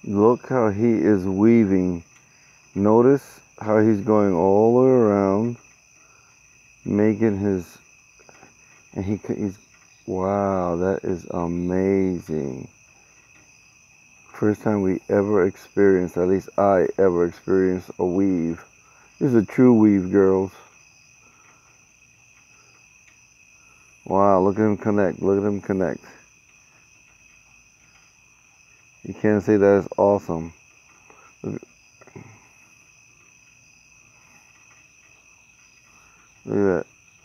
Look how he is weaving. Notice how he's going all the way around, making his, and he's, wow, that is amazing. First time we ever experienced, at least I ever experienced a weave. This is a true weave, girls. Wow, look at him connect, look at him connect. You can't say that is awesome. Look at that.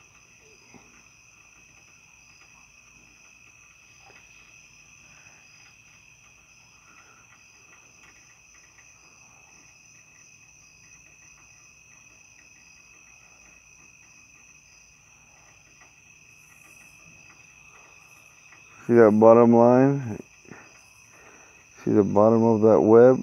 See that bottom line? See the bottom of that web?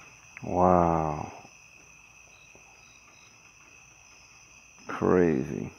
Wow. Crazy.